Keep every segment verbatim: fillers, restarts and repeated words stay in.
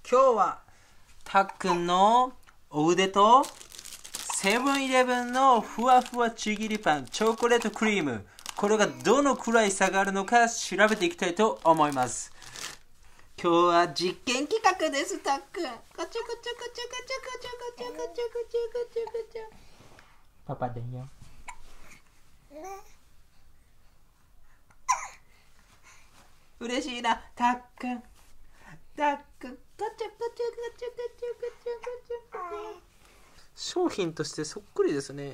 今日はたっくんのお腕とセブンイレブンのふわふわちぎりパンチョコレートクリーム、これがどのくらい差があるのか調べていきたいと思います。今日は実験企画です。たっくんガチャガチャガチャガチャガチャガチャガチャガチャガチャガチャガチャパパだよ。嬉しいな、たっくん。たっくん、ガチャガチャガチャガチャガチャガチャガチャ。商品としてそっくりですね。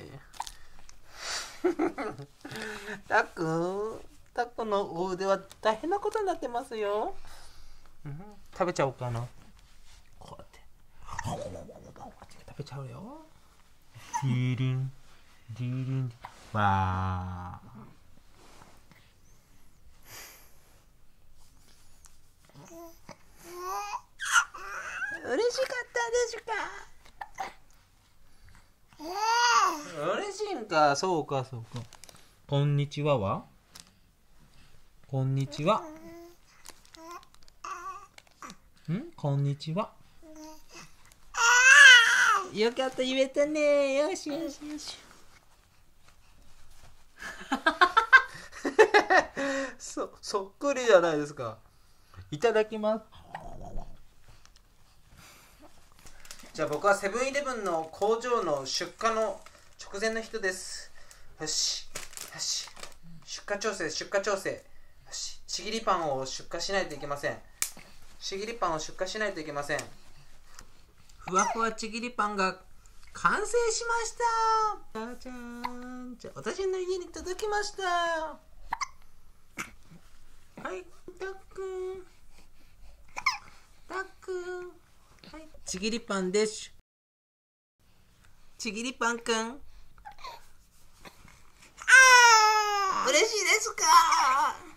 たっくん、たっくんのお腕は大変なことになってますよ。うん、食べちゃおうかな。こうやって食べちゃうよ。ディーリンディーリンわー。嬉しかったですか。嬉しいんか。そうかそうか。こんにちははこんにちはんこんにちは。よかった、言えたね。よしよしよし。そそっくりじゃないですか。いただきます。じゃあ僕はセブンイレブンの工場の出荷の直前の人です。よしよし、出荷調整出荷調整。よし、ちぎりパンを出荷しないといけません。ちぎりパンを出荷しないといけません。ふわふわちぎりパンが完成しました。じゃじゃーん。じゃあ私の家に届きました。はい、たっくんたっくん、はい、ちぎりパンです。ちぎりパンくん、嬉しいですか。